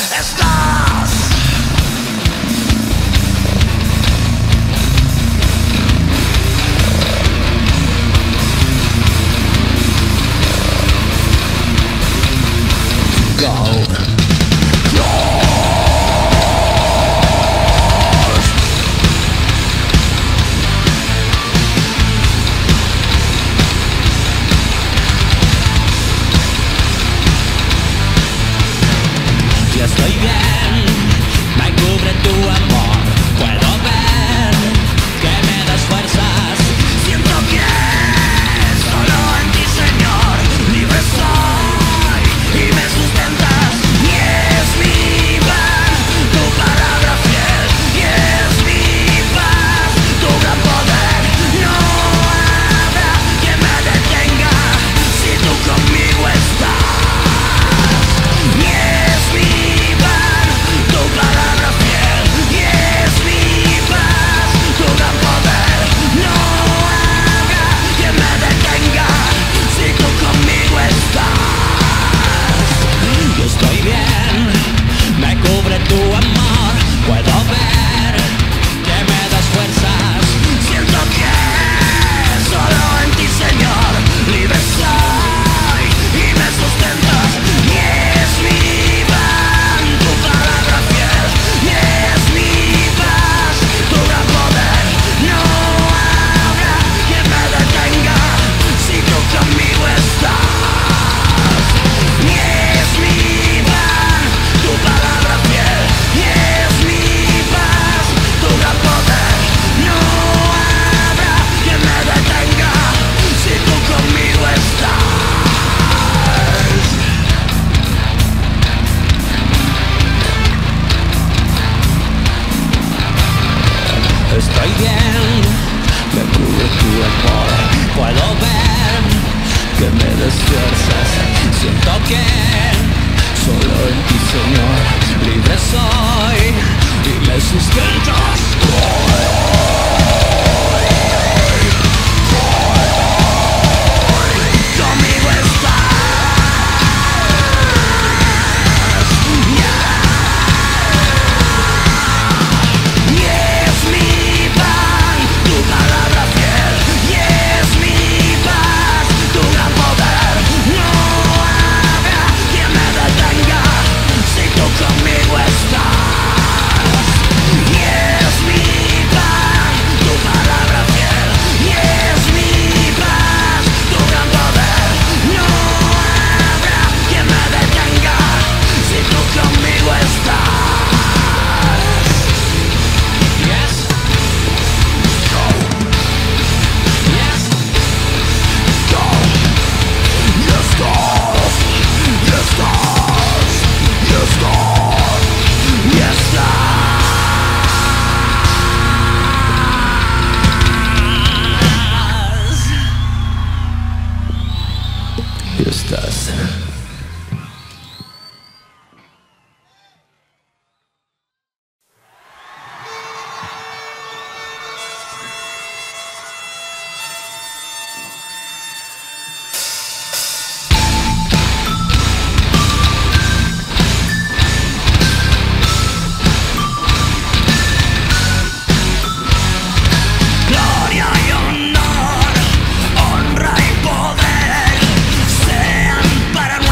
Para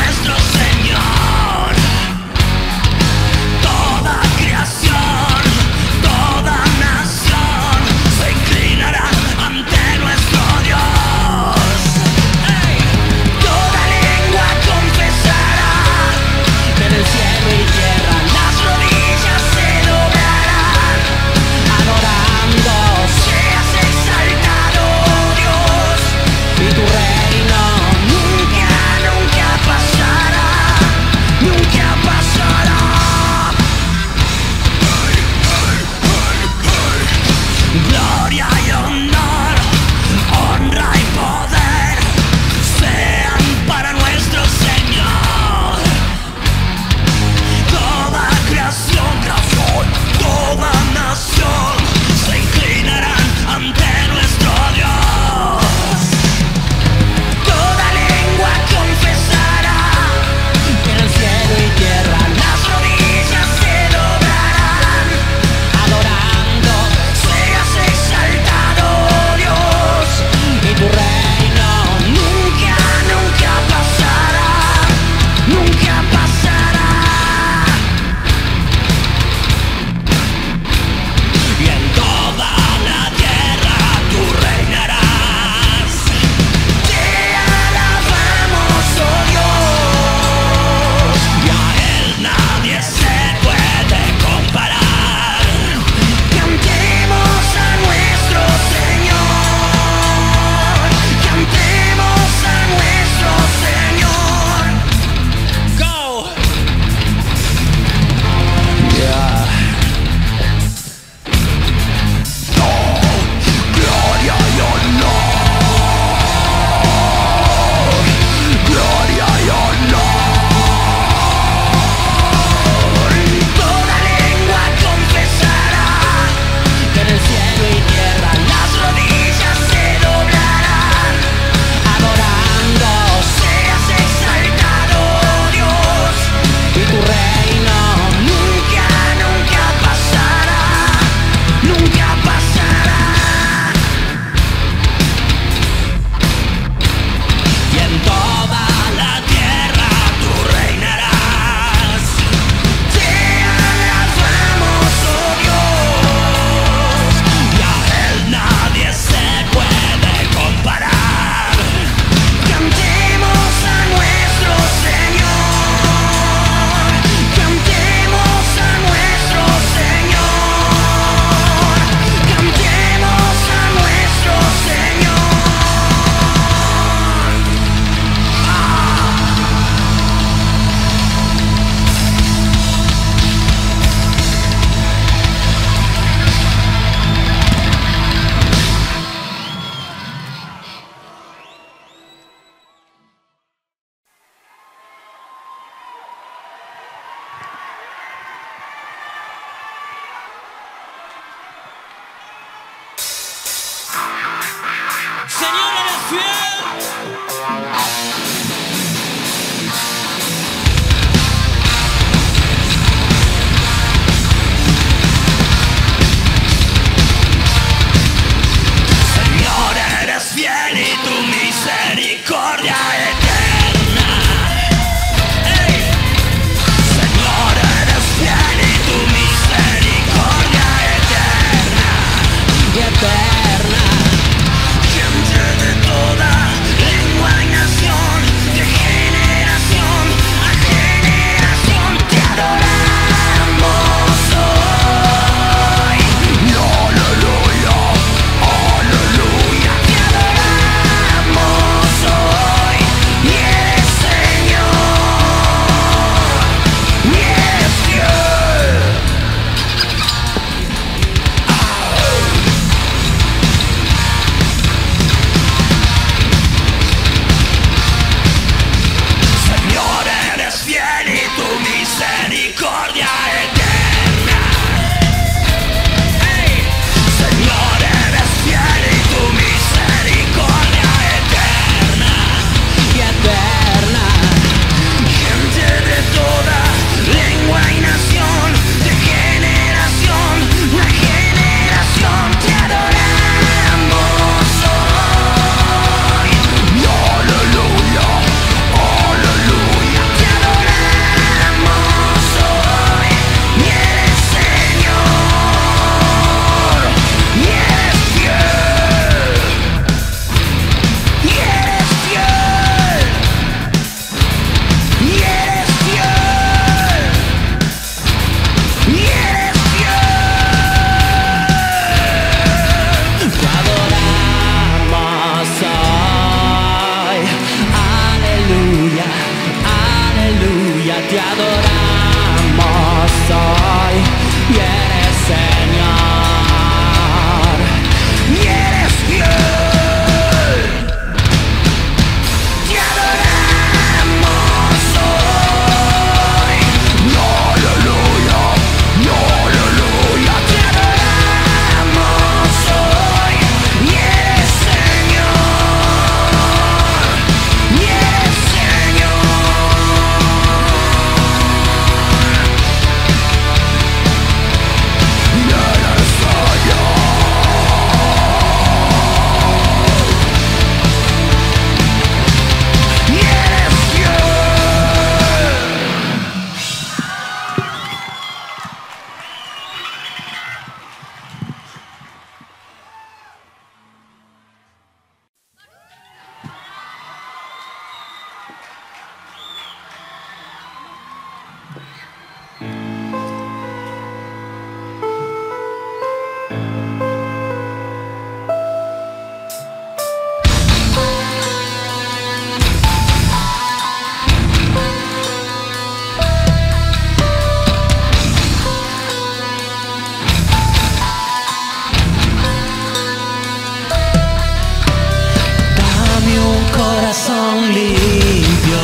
corazón limpio.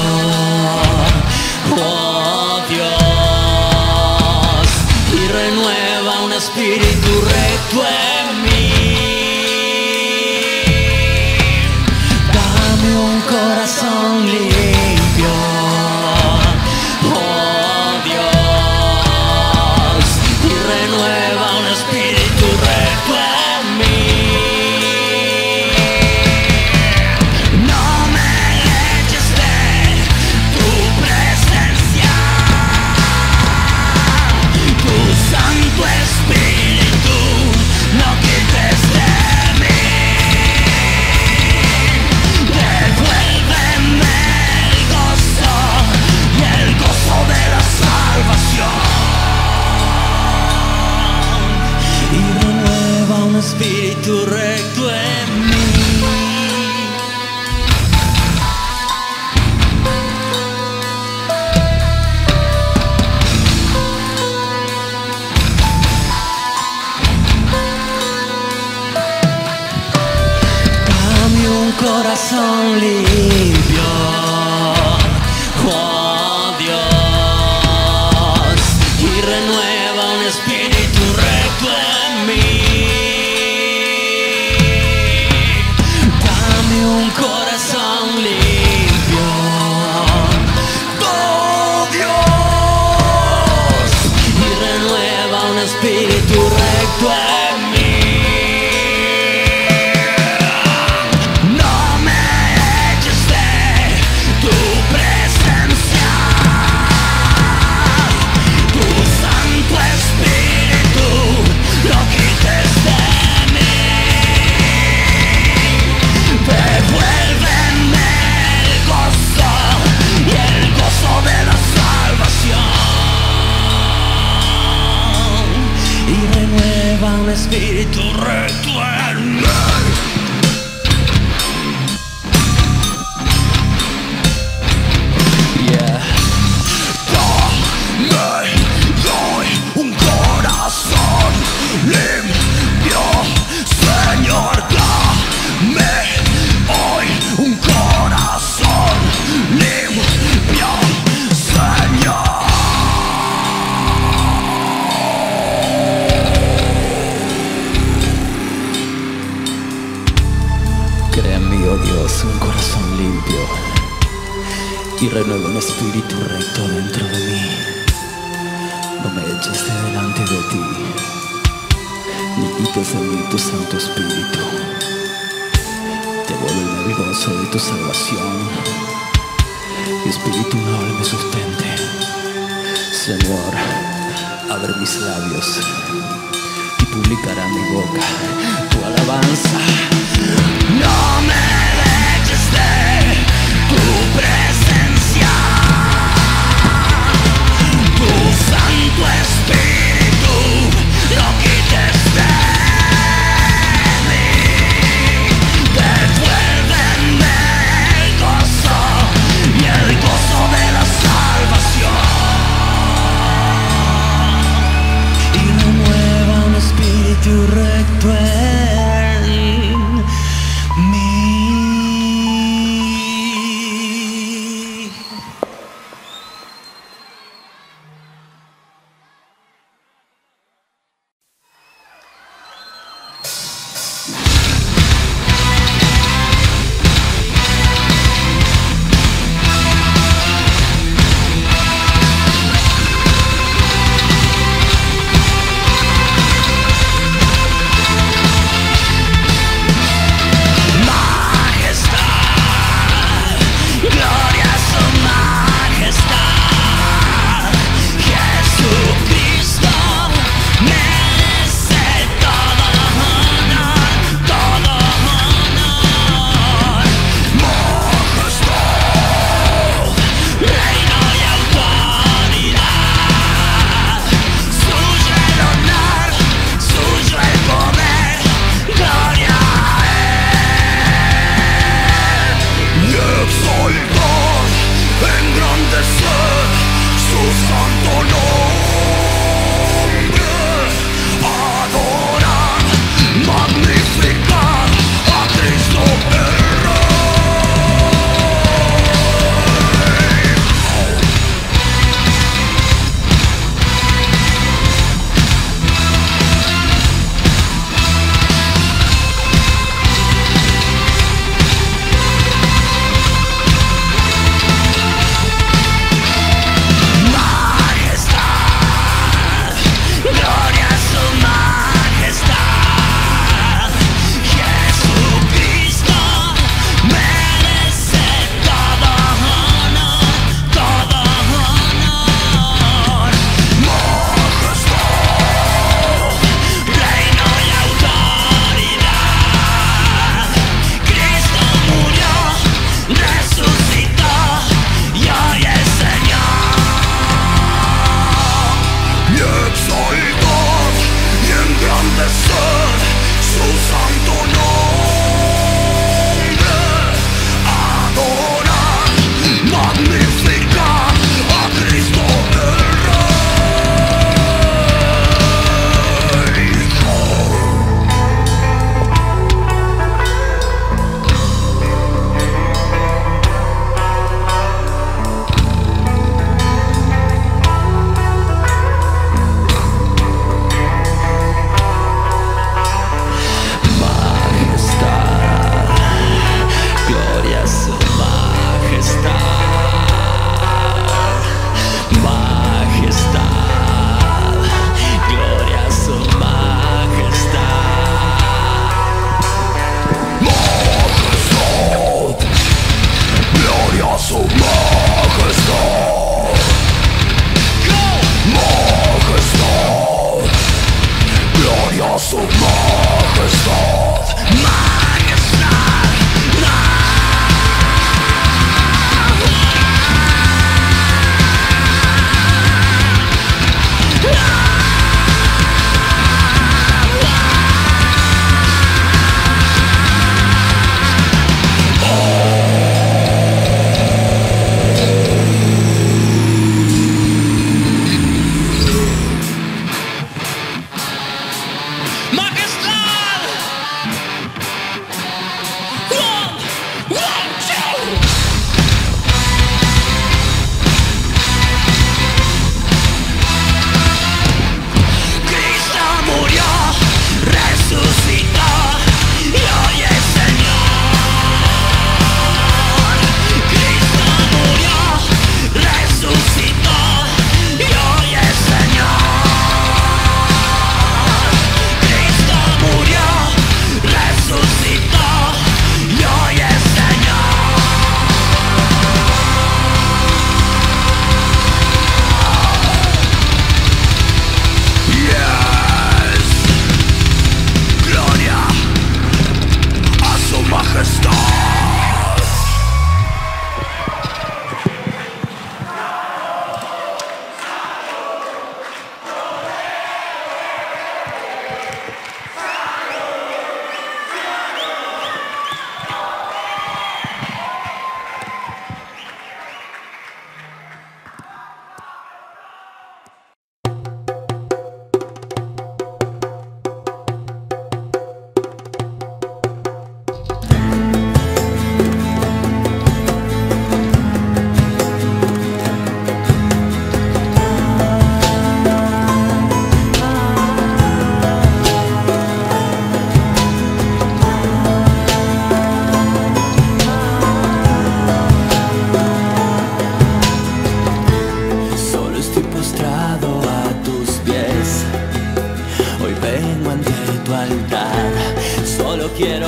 Oh Dios, y renueva un espíritu recto en mí. Dame un corazón limpio. Oh Dios, y renueva un espíritu recto en mí. No me eches de tu presencia, tu Santo Espíritu, no quites de mí. Devuélveme el gozo y el gozo de la salvación, y renueva un espíritu recto en mí. Dame un corazón limpio. Oh Dios, y renueva un espíritu recto en mí. Dame un corazón limpio. Oh Dios, y renueva un espíritu recto en mí. No me eches de tu presencia, tu Santo Espíritu, lo quites de mí. Devuélveme el gozo y el gozo de la salvación, y renueva un espíritu recto en mí. Yeah. Dame hoy un corazón limpio, Señor. Dame hoy un corazón limpio, Señor. Crea en mí, oh Dios, un corazón limpio, y renueva un espíritu recto dentro de mí. No me eches de delante de ti, ni quites de mí tu Santo Espíritu. Devuélveme el gozo de tu salvación, y espíritu noble me sustente. Señor, abre mis labios y publicará mi boca tu alabanza. No me eches de tu presencia, tu Santo Espíritu, no quites de mí. Devuélveme el gozo y el gozo de la salvación, y renueva un espíritu recto en mí.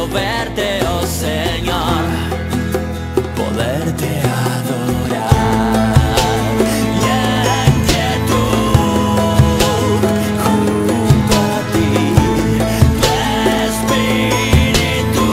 deseo verte, oh Señor, poderte adorar. Y en quietud junto a ti, tu espíritu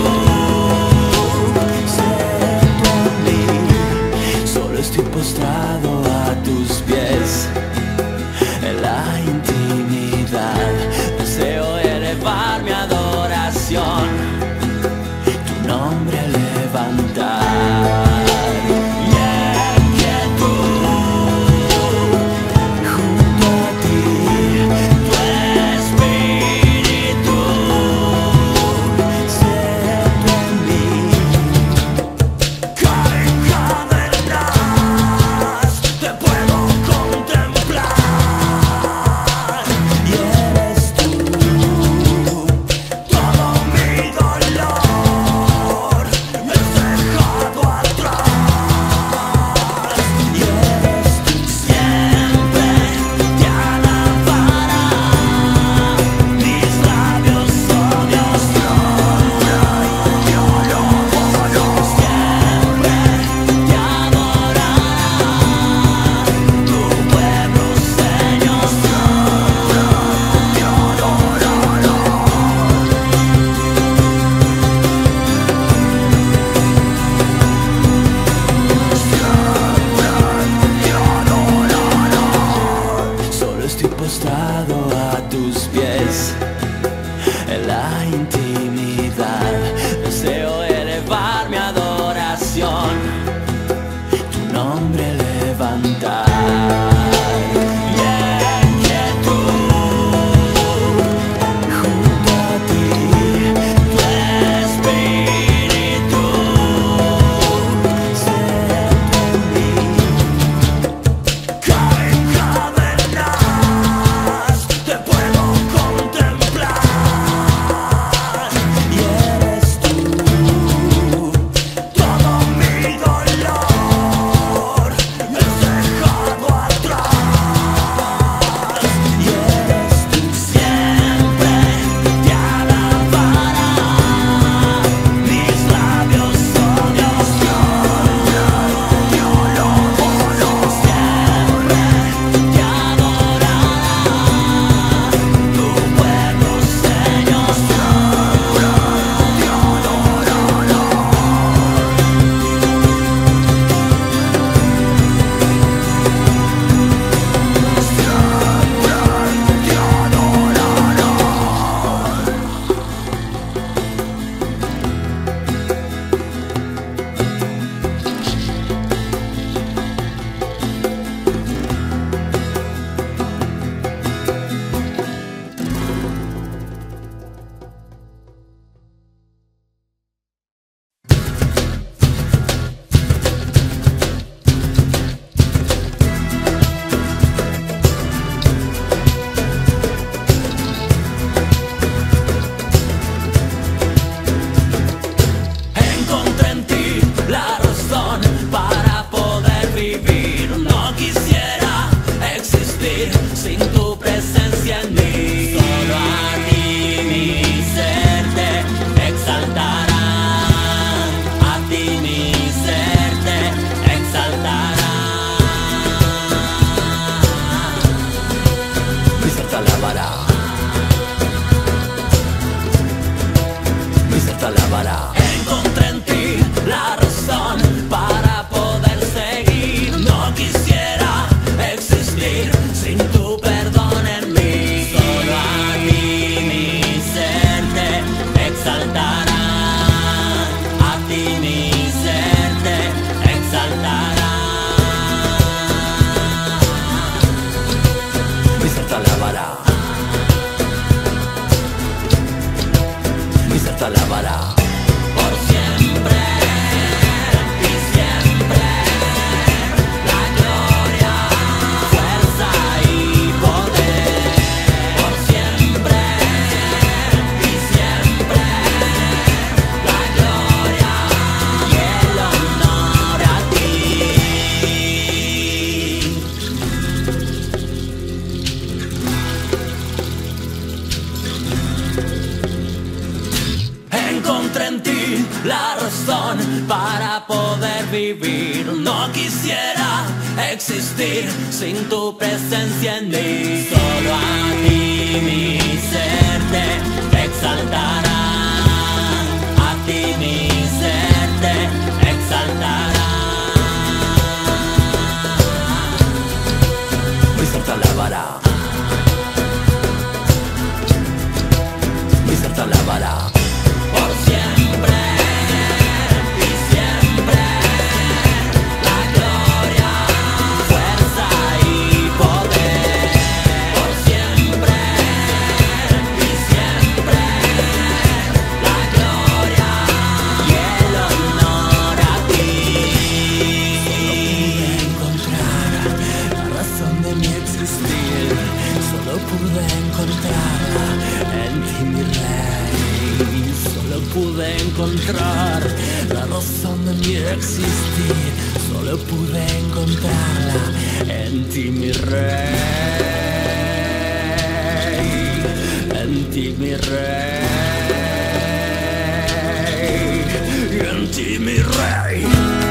siento en mí. Solo estoy postrado a tus pies en la intimidad. Deseo elevar mi adoración, tu nombre levantar. Y en quietud junto a ti, tu espíritu siento en mí. Caen cadenas, te puedo contemplar. Y eres tú todo mi dolor, es dejado atrás. Y eres tú siempre, te alabarán mis labios, oh Dios, siempre te adorarán tu pueblo, Señor. Solo estoy postrado a tus pies en la intimidad. Deseo elevar mi adoración, tu nombre levantar. Y en quietud junto a ti, tu espíritu siento en mí. Caen cadenas, te puedo contemplar. Y eres tú todo mi dolor, es dejado para poder vivir. No quisiera existir sin tu presencia en mí. Solo a ti mi ser te exaltará. A ti mi ser te exaltará. Mi ser te alabará. Mi ser te alabará. Por siempre y siempre. La gloria, fuerza y poder. Por siempre y siempre. La gloria y el honor a ti. Solo pude encontrar la razón de mi existir. Solo pude encontrarla en ti, mi rey. En ti, mi rey. En ti, mi rey.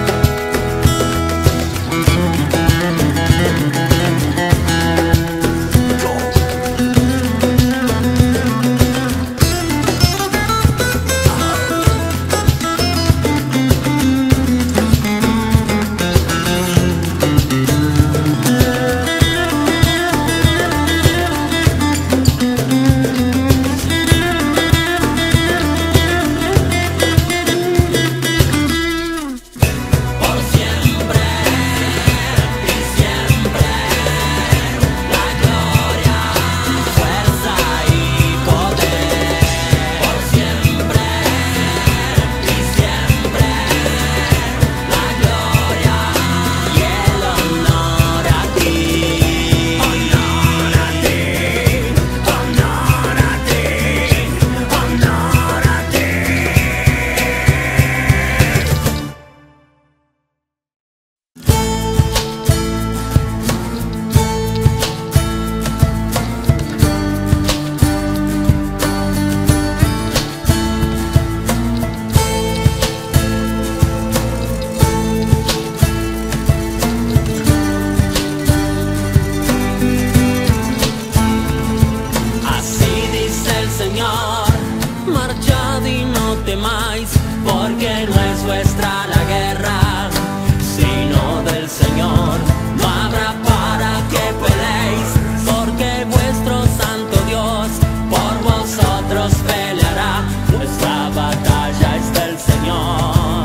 Marchad y no temáis, porque no es vuestra la guerra, sino del Señor. No habrá para que peleéis, porque vuestro santo Dios por vosotros peleará. Vuestra batalla es del Señor.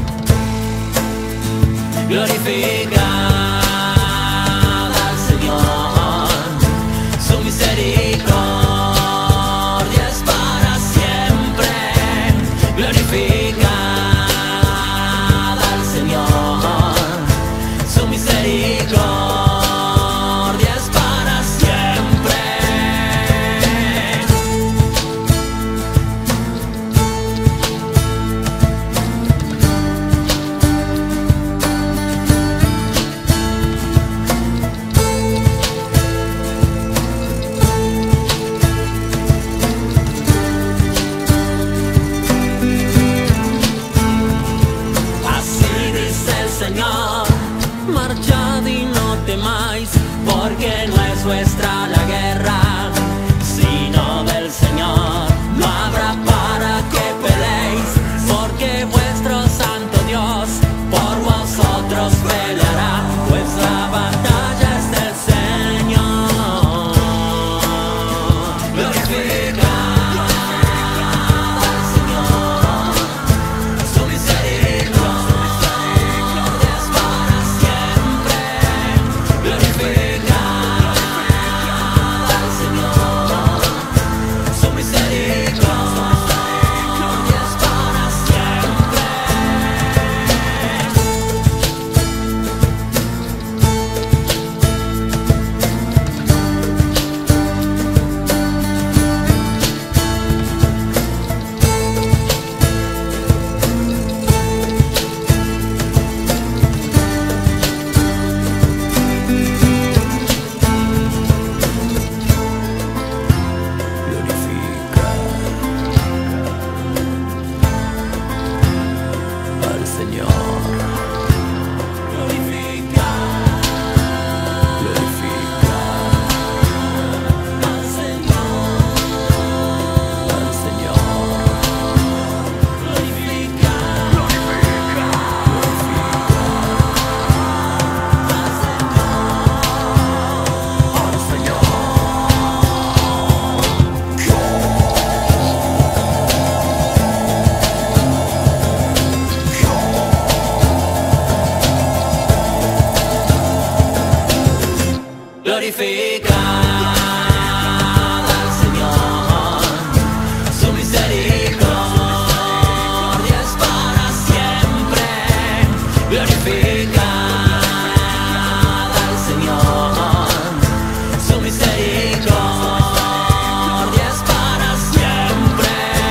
Glorificad al Señor, su misericordia. Glorificad al Señor, su misericordia es para siempre. Señor, marchad y no temáis, porque no es vuestra la guerra, sino del Señor. No habrá para que peleéis, porque vuestro santo Dios por vosotros peleará. Vuestra batalla es del Señor. Glorificad al Señor, su misericordia. Glorificad Glorificad al Señor, su misericordia es para siempre. Glorificad al Señor, su misericordia es para siempre.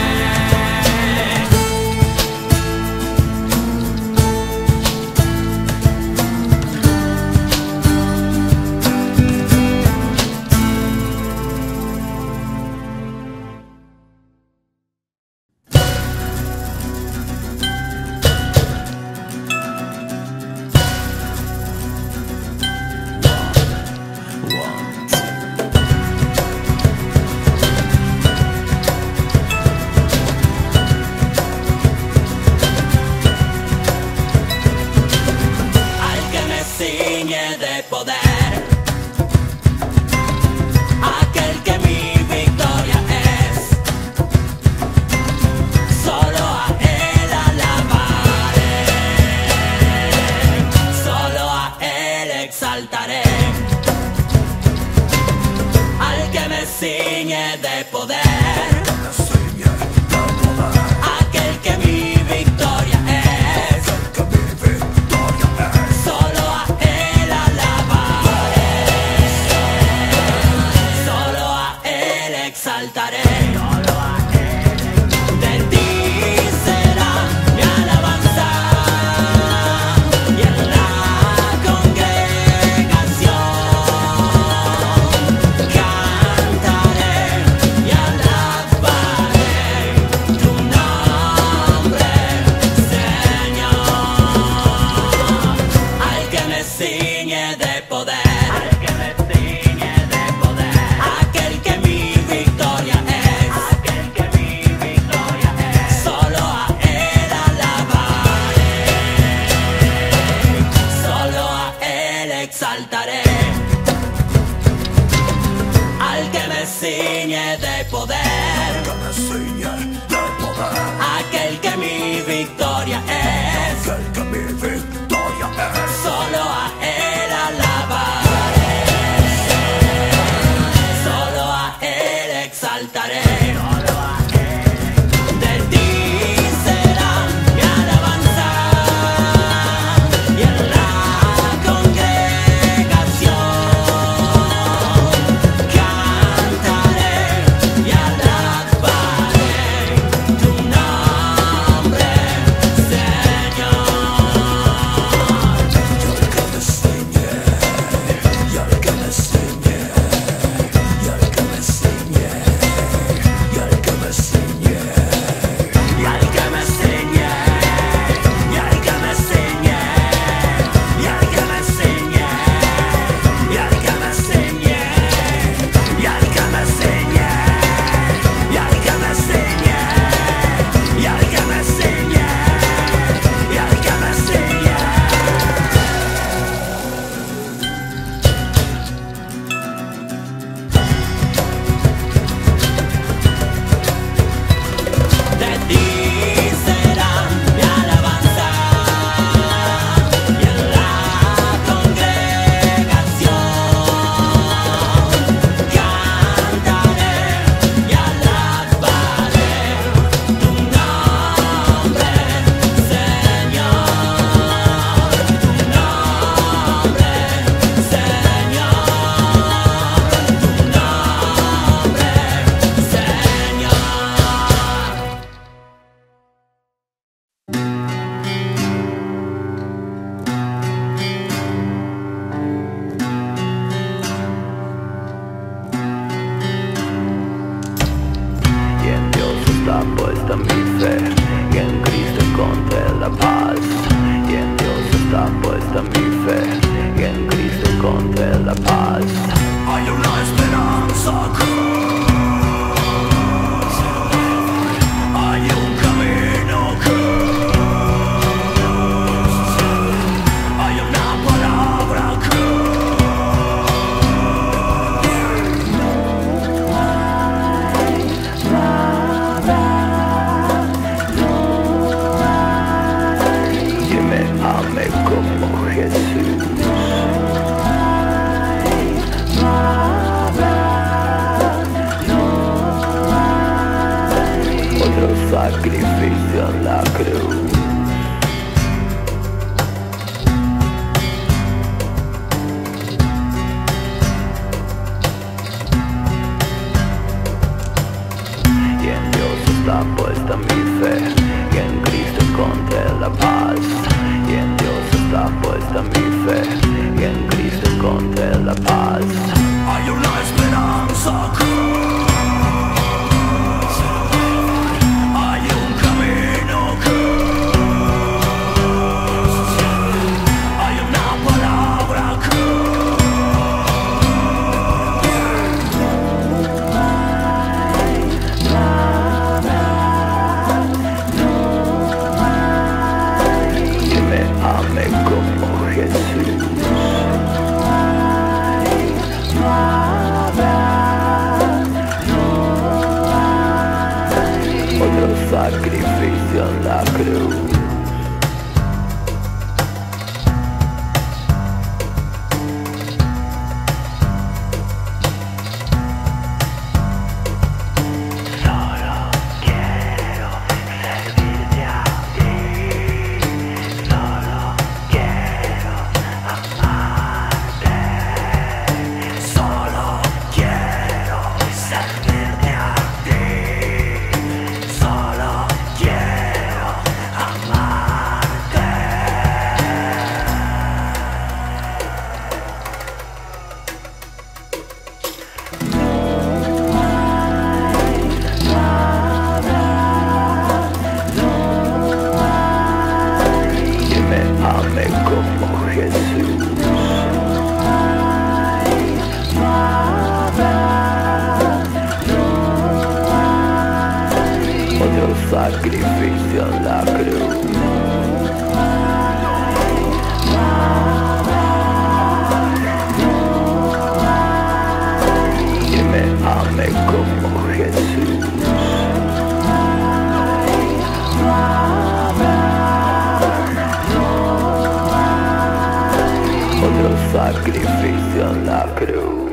De poder, aquel que mi victoria es, solo a Él alabaré, solo a Él exaltaré, al que me ciñe de poder, aquel que mi victoria es. Exaltaré, de ti será mi alabanza, y en la congregación cantaré y alabaré tu nombre, Señor, al que me ciñe de poder. Exaltaré al que me ciñe de poder, aquel que mi victoria es, solo a Él alabaré, solo a Él exaltaré. Jesús. Otro sacrificio en la cruz. Ame como Jesús. Otro sacrificio en la cruz. Que me ame como Jesús. Otro sacrificio en la cruz.